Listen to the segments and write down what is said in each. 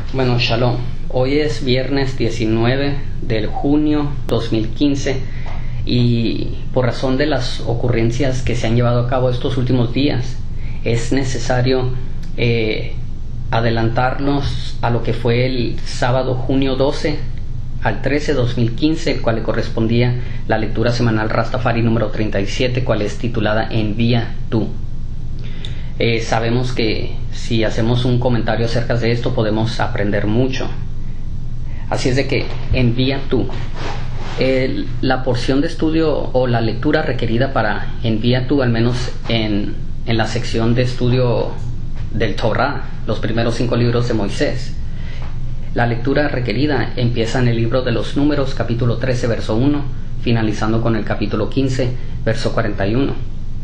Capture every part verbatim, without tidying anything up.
Bueno, Shalom. Hoy es viernes diecinueve de junio dos mil quince y por razón de las ocurrencias que se han llevado a cabo estos últimos días, es necesario eh, adelantarnos a lo que fue el sábado junio doce al trece de dos mil quince, el cual le correspondía la lectura semanal Rastafari número treinta y siete, cual es titulada Envía tú. Eh, sabemos que si hacemos un comentario acerca de esto podemos aprender mucho. Así es de que envía tú. El, la porción de estudio o la lectura requerida para envía tú, al menos en, en la sección de estudio del Torah, los primeros cinco libros de Moisés. La lectura requerida empieza en el libro de los Números, capítulo trece, verso uno, finalizando con el capítulo quince, verso cuarenta y uno.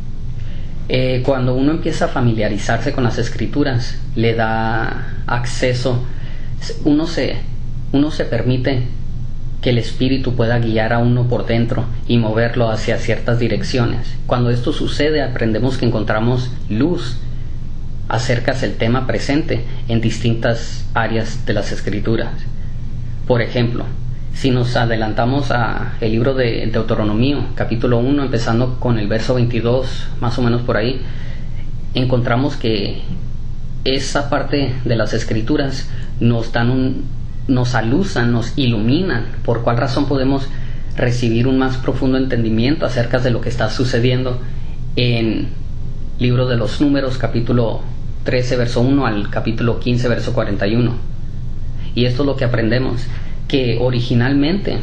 Eh, cuando uno empieza a familiarizarse con las escrituras, le da acceso, uno se, uno se permite que el espíritu pueda guiar a uno por dentro y moverlo hacia ciertas direcciones. Cuando esto sucede, aprendemos que encontramos luz acerca del tema presente en distintas áreas de las escrituras. Por ejemplo, si nos adelantamos a el libro de Deuteronomio, capítulo uno, empezando con el verso veintidós, más o menos por ahí, encontramos que esa parte de las escrituras nos dan un, nos alusan, nos iluminan, por cuál razón podemos recibir un más profundo entendimiento acerca de lo que está sucediendo en libro de los Números, capítulo trece, verso uno al capítulo quince, verso cuarenta y uno. Y esto es lo que aprendemos, que originalmente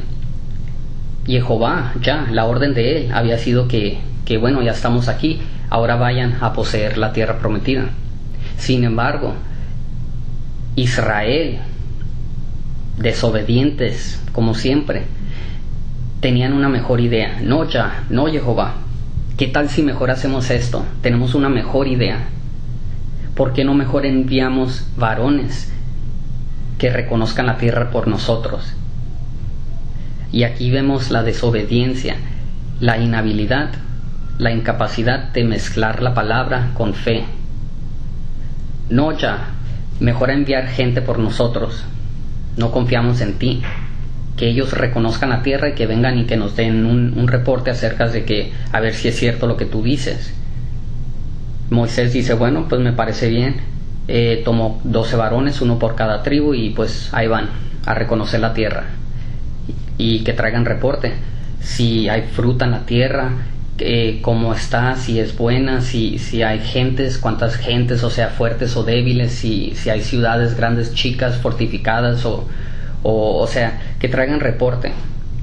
Jehová, ya la orden de él había sido que, que bueno, ya estamos aquí, ahora vayan a poseer la tierra prometida. Sin embargo, Israel, desobedientes como siempre, tenían una mejor idea. No, ya, no, Jehová, ¿qué tal si mejor hacemos esto? Tenemos una mejor idea. ¿Por qué no mejor enviamos varones que reconozcan la tierra por nosotros? Y aquí vemos la desobediencia, la inhabilidad, la incapacidad de mezclar la palabra con fe. No, ya, mejor enviar gente por nosotros. No confiamos en ti. Que ellos reconozcan la tierra y que vengan y que nos den un, un reporte acerca de que, a ver si es cierto lo que tú dices. Moisés dice, bueno, pues me parece bien. Eh, tomó doce varones, uno por cada tribu, y pues ahí van a reconocer la tierra y, y que traigan reporte si hay fruta en la tierra, eh, cómo está, si es buena, si, si hay gentes, cuántas gentes, o sea, fuertes o débiles, si, si hay ciudades grandes, chicas, fortificadas, o, o, o sea, que traigan reporte.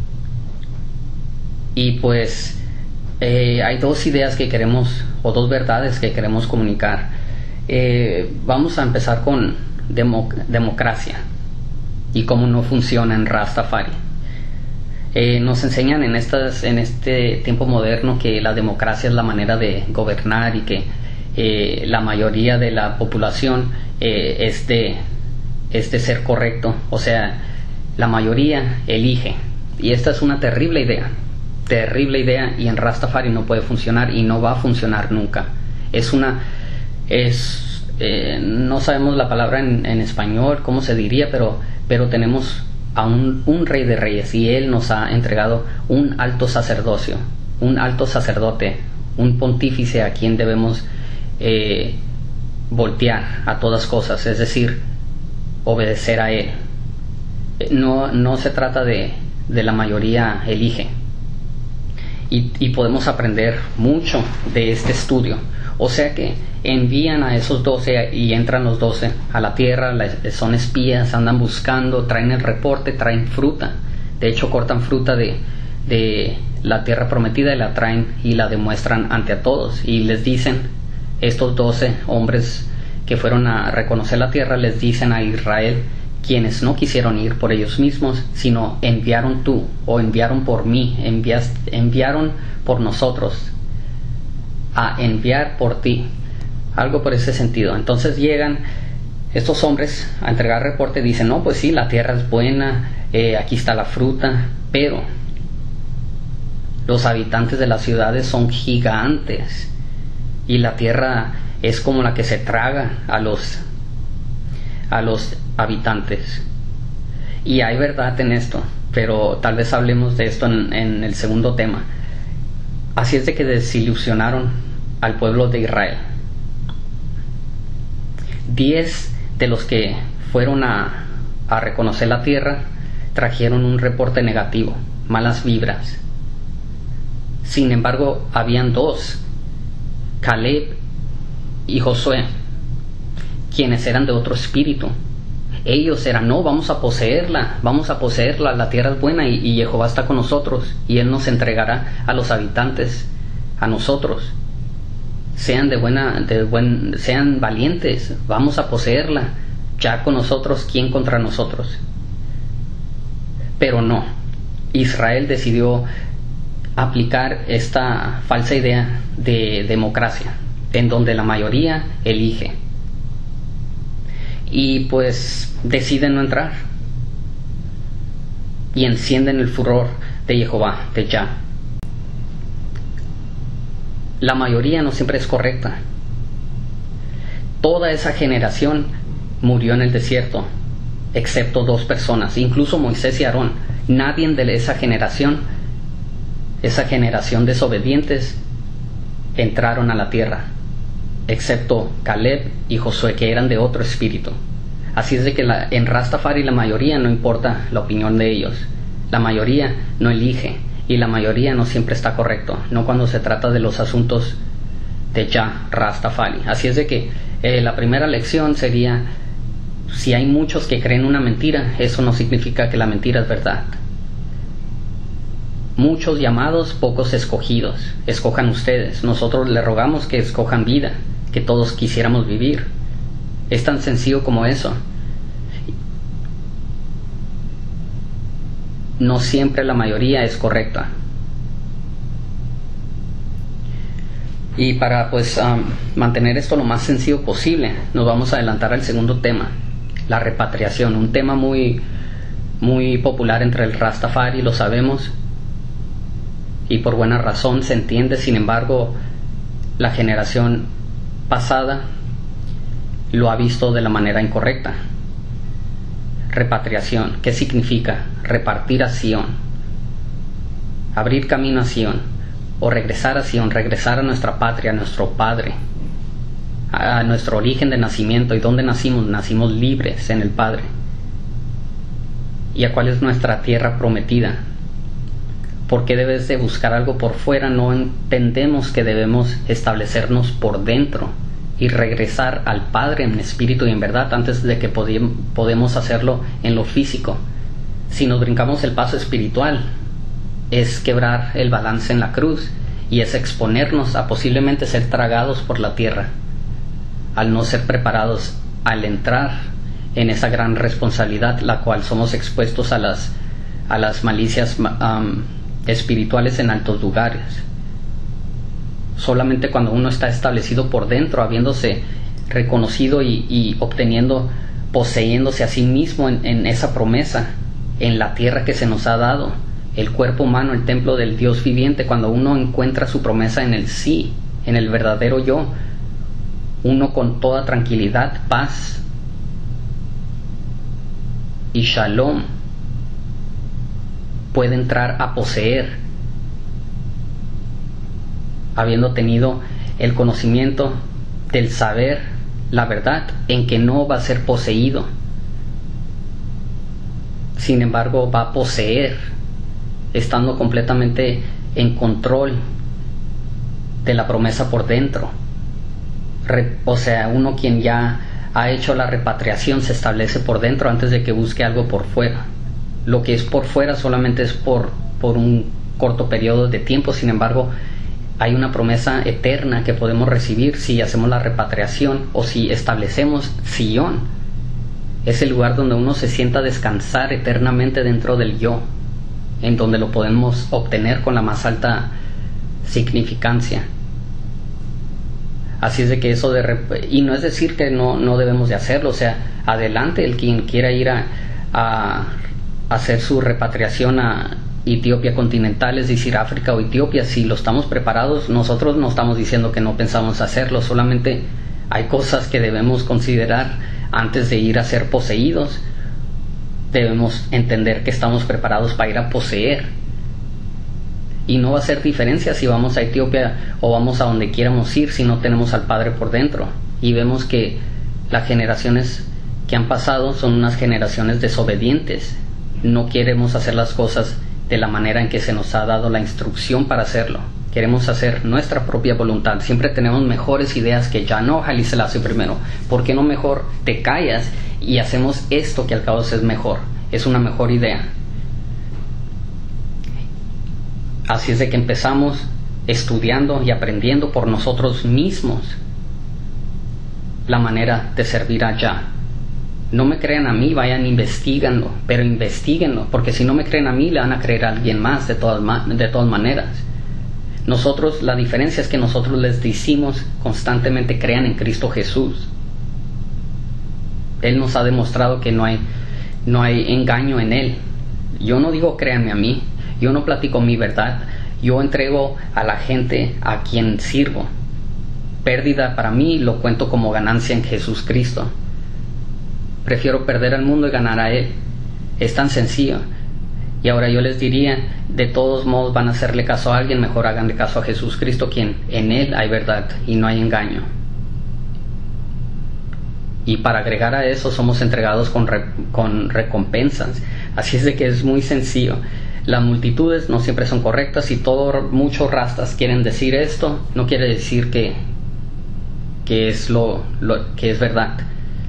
Y pues eh, hay dos ideas que queremos, o dos verdades que queremos comunicar. Eh, vamos a empezar con democ- democracia y cómo no funciona en Rastafari. Eh, nos enseñan en, estas, en este tiempo moderno que la democracia es la manera de gobernar y que eh, la mayoría de la población eh, es, de, es de ser correcto, o sea, la mayoría elige, y esta es una terrible idea, terrible idea, y en Rastafari no puede funcionar y no va a funcionar nunca. Es una es eh, no sabemos la palabra en, en español cómo se diría, pero pero tenemos a un, un rey de reyes, y él nos ha entregado un alto sacerdocio, un alto sacerdote, un pontífice a quien debemos eh, voltear a todas cosas, es decir, obedecer a él. No, no se trata de, de la mayoría elige, y, y podemos aprender mucho de este estudio. O sea que envían a esos doce y entran los doce a la tierra, son espías, andan buscando, traen el reporte, traen fruta. De hecho, cortan fruta de, de la tierra prometida y la traen y la demuestran ante a todos. Y les dicen, estos doce hombres que fueron a reconocer la tierra, les dicen a Israel, quienes no quisieron ir por ellos mismos, sino enviaron tú, o enviaron por mí, envías, enviaron por nosotros, a enviar por ti, algo por ese sentido. Entonces llegan estos hombres a entregar reporte, dicen, no, pues sí, la tierra es buena, eh, aquí está la fruta, pero los habitantes de las ciudades son gigantes y la tierra es como la que se traga a los a los habitantes. Y hay verdad en esto, pero tal vez hablemos de esto en, en el segundo tema. Así es de que desilusionaron al pueblo de Israel. Diez de los que fueron a, a reconocer la tierra trajeron un reporte negativo, malas vibras. Sin embargo, habían dos, Caleb y Josué, quienes eran de otro espíritu. Ellos eran, no, vamos a poseerla, vamos a poseerla, la tierra es buena y, y Jehová está con nosotros y Él nos entregará a los habitantes, a nosotros. Sean de buena, de buen, sean valientes, vamos a poseerla, ya con nosotros, ¿quién contra nosotros? Pero no, Israel decidió aplicar esta falsa idea de democracia, en donde la mayoría elige. Y pues deciden no entrar y encienden el furor de Jehová, de Yah. La mayoría no siempre es correcta. Toda esa generación murió en el desierto, excepto dos personas, incluso Moisés y Aarón. Nadie de esa generación, esa generación desobedientes, entraron a la tierra, excepto Caleb y Josué, que eran de otro espíritu. Así es de que la, en Rastafari la mayoría no importa la opinión de ellos, la mayoría no elige y la mayoría no siempre está correcto, no cuando se trata de los asuntos de Yah Rastafari. Así es de que eh, la primera lección sería: si hay muchos que creen una mentira, eso no significa que la mentira es verdad. Muchos llamados, pocos escogidos. Escojan ustedes. Nosotros les rogamos que escojan vida, que todos quisiéramos vivir. Es tan sencillo como eso. No siempre la mayoría es correcta. Y para pues um, mantener esto lo más sencillo posible, nos vamos a adelantar al segundo tema, la repatriación. Un tema muy, muy popular entre el Rastafari, lo sabemos, y por buena razón se entiende. Sin embargo, la generación pasada lo ha visto de la manera incorrecta. Repatriación, ¿qué significa? Repartir a Sion, abrir camino a Sion, o regresar a Sion, regresar a nuestra patria, a nuestro Padre, a nuestro origen de nacimiento. ¿Y dónde nacimos? Nacimos libres en el Padre. ¿Y a cuál es nuestra tierra prometida? ¿Por qué debes de buscar algo por fuera? No entendemos que debemos establecernos por dentro y regresar al Padre en espíritu y en verdad antes de que podemos podemos hacerlo en lo físico. Si nos brincamos el paso espiritual, es quebrar el balance en la cruz y es exponernos a posiblemente ser tragados por la tierra, al no ser preparados al entrar en esa gran responsabilidad, la cual somos expuestos a las, a las malicias um, espirituales en altos lugares. Solamente cuando uno está establecido por dentro, habiéndose reconocido y, y obteniendo, poseyéndose a sí mismo en, en esa promesa, en la tierra que se nos ha dado, el cuerpo humano, el templo del Dios viviente, cuando uno encuentra su promesa en el sí, en el verdadero yo, uno con toda tranquilidad, paz y shalom puede entrar a poseer, habiendo tenido el conocimiento del saber, la verdad, en que no va a ser poseído. Sin embargo, va a poseer, estando completamente en control de la promesa por dentro. Re, o sea, uno quien ya ha hecho la repatriación se establece por dentro antes de que busque algo por fuera. Lo que es por fuera solamente es por, por un corto periodo de tiempo. Sin embargo, hay una promesa eterna que podemos recibir si hacemos la repatriación o si establecemos Sion. Es el lugar donde uno se sienta a descansar eternamente dentro del yo, en donde lo podemos obtener con la más alta significancia. Así es de que eso de rep- y no es decir que no, no debemos de hacerlo. O sea, adelante el quien quiera ir a, a hacer su repatriación a Etiopía continental, es decir, África o Etiopía, si lo estamos preparados. Nosotros no estamos diciendo que no pensamos hacerlo, solamente hay cosas que debemos considerar antes de ir a ser poseídos, debemos entender que estamos preparados para ir a poseer. Y no va a ser diferencia si vamos a Etiopía o vamos a donde quieramos ir si no tenemos al Padre por dentro. Y vemos que las generaciones que han pasado son unas generaciones desobedientes. No queremos hacer las cosas de la manera en que se nos ha dado la instrucción para hacerlo. Queremos hacer nuestra propia voluntad. Siempre tenemos mejores ideas que ya. No, Haile Selassie primero. ¿Por qué no mejor te callas y hacemos esto que al cabo es mejor? Es una mejor idea. Así es de que empezamos estudiando y aprendiendo por nosotros mismos la manera de servir allá. No me crean a mí, vayan investigando, pero investiguenlo, porque si no me creen a mí, le van a creer a alguien más de todas, de todas maneras. Nosotros, la diferencia es que nosotros les decimos constantemente crean en Cristo Jesús. Él nos ha demostrado que no hay, no hay engaño en Él. Yo no digo créanme a mí, yo no platico mi verdad, yo entrego a la gente a quien sirvo. Pérdida para mí lo cuento como ganancia en Jesús Cristo. Prefiero perder al mundo y ganar a Él. Es tan sencillo. Y ahora yo les diría, de todos modos van a hacerle caso a alguien, mejor háganle caso a Jesús Cristo, quien en Él hay verdad y no hay engaño. Y para agregar a eso somos entregados con, re, con recompensas. Así es de que es muy sencillo. Las multitudes no siempre son correctas y todos, muchos rastas quieren decir esto, no quiere decir que, que, es, lo, lo, que es verdad.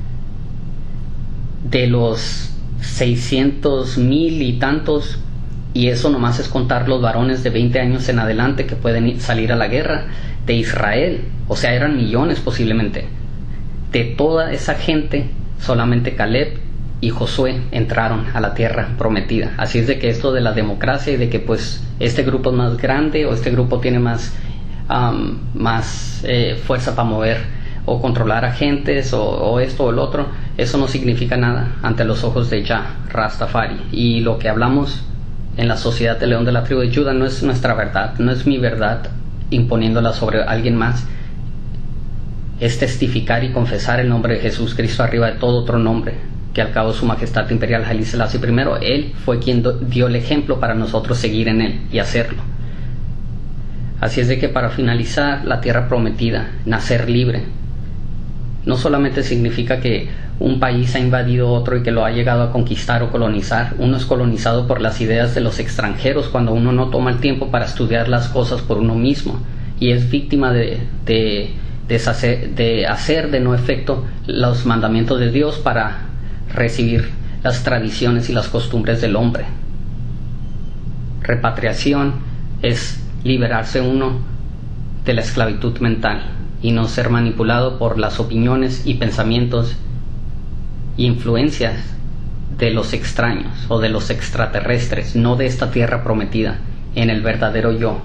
De los seiscientos mil y tantos, y eso nomás es contar los varones de veinte años en adelante que pueden salir a la guerra de Israel, o sea eran millones posiblemente. De toda esa gente solamente Caleb y Josué entraron a la tierra prometida. Así es de que esto de la democracia y de que pues este grupo es más grande o este grupo tiene más um, más eh, fuerza para mover o controlar agentes o, o esto o el otro, eso no significa nada ante los ojos de Jah, Rastafari. Y lo que hablamos en la sociedad de León de la tribu de Judá no es nuestra verdad, no es mi verdad imponiéndola sobre alguien más. Es testificar y confesar el nombre de Jesús Cristo arriba de todo otro nombre, que al cabo su majestad imperial Haile Selassie primero, Él fue quien dio el ejemplo para nosotros seguir en Él y hacerlo. Así es de que para finalizar, la tierra prometida, nacer libre, no solamente significa que un país ha invadido otro y que lo ha llegado a conquistar o colonizar. Uno es colonizado por las ideas de los extranjeros cuando uno no toma el tiempo para estudiar las cosas por uno mismo y es víctima de, de, deshacer, de hacer de no efecto los mandamientos de Dios para recibir las tradiciones y las costumbres del hombre. Repatriación es liberarse uno de la esclavitud mental y no ser manipulado por las opiniones y pensamientos e influencias de los extraños o de los extraterrestres, no de esta tierra prometida, en el verdadero yo.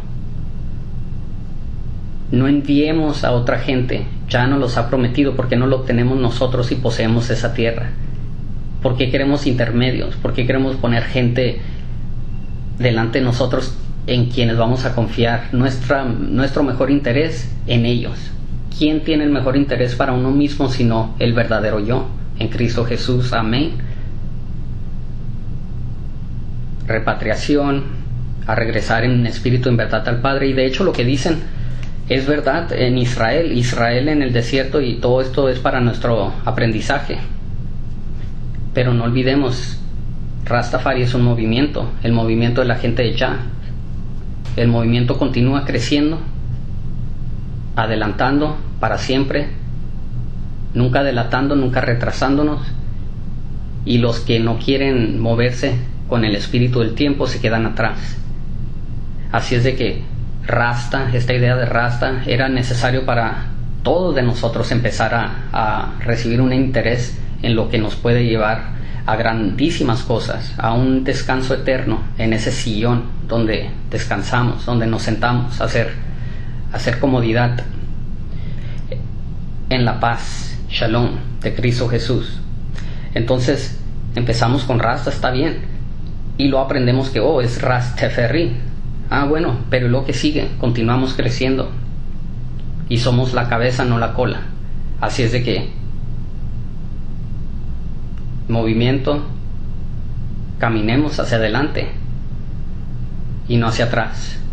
No enviemos a otra gente, ya nos los ha prometido, porque no lo obtenemos nosotros y poseemos esa tierra. ¿Por qué queremos intermedios? ¿Por qué queremos poner gente delante de nosotros en quienes vamos a confiar nuestra, nuestro mejor interés en ellos? ¿Quién tiene el mejor interés para uno mismo sino el verdadero yo? En Cristo Jesús, amén. Repatriación, a regresar en espíritu en verdad al Padre. Y de hecho lo que dicen es verdad en Israel, Israel en el desierto, y todo esto es para nuestro aprendizaje. Pero no olvidemos, Rastafari es un movimiento, el movimiento de la gente de Jah. El movimiento continúa creciendo, adelantando para siempre, nunca adelantando, nunca retrasándonos, y los que no quieren moverse con el espíritu del tiempo se quedan atrás. Así es de que Rasta, esta idea de Rasta, era necesario para todos de nosotros empezar a, a recibir un interés en lo que nos puede llevar a grandísimas cosas, a un descanso eterno en ese sillón donde descansamos, donde nos sentamos a hacer, a hacer comodidad en la paz, Shalom, de Cristo Jesús. Entonces empezamos con Rasta, está bien, y lo aprendemos que oh, es Rastafari. Ah, bueno, pero lo que sigue, continuamos creciendo y somos la cabeza, no la cola. Así es de que movimiento, caminemos hacia adelante y no hacia atrás.